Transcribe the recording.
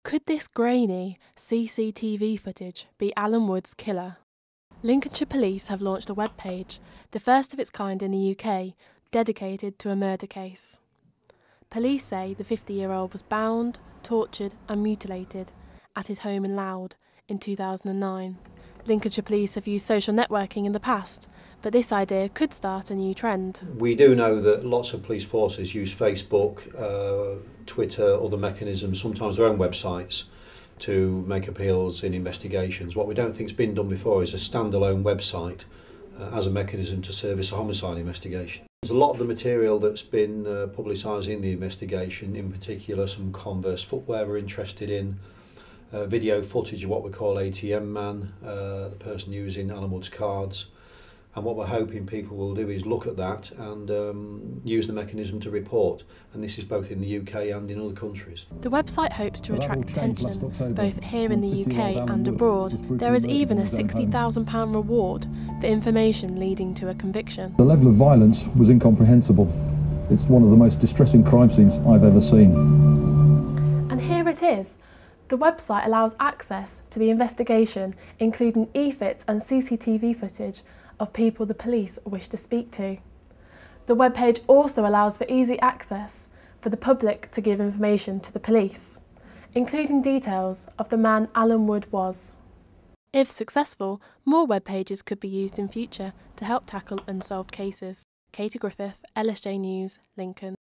Could this grainy CCTV footage be Alan Wood's killer? Lincolnshire Police have launched a webpage, the first of its kind in the UK, dedicated to a murder case. Police say the 50-year-old was bound, tortured and mutilated at his home in Louth in 2009. Lincolnshire Police have used social networking in the past, but this idea could start a new trend. We do know that lots of police forces use Facebook, Twitter, other mechanisms, sometimes their own websites, to make appeals in investigations. What we don't think has been done before is a standalone website as a mechanism to service a homicide investigation. There's a lot of the material that's been publicised in the investigation, in particular some Converse footwear we're interested in, video footage of what we call ATM man, the person using Alan Wood's cards. And what we're hoping people will do is look at that and use the mechanism to report. And this is both in the UK and in other countries. The website hopes to attract attention both here in the UK and abroad. There is even a £60,000 reward for information leading to a conviction. The level of violence was incomprehensible. It's one of the most distressing crime scenes I've ever seen. And here it is. The website allows access to the investigation, including e-fits and CCTV footage of people the police wish to speak to. The webpage also allows for easy access for the public to give information to the police, including details of the man Alan Wood was. If successful, more web pages could be used in future to help tackle unsolved cases. Katie Griffith, LSJ News, Lincoln.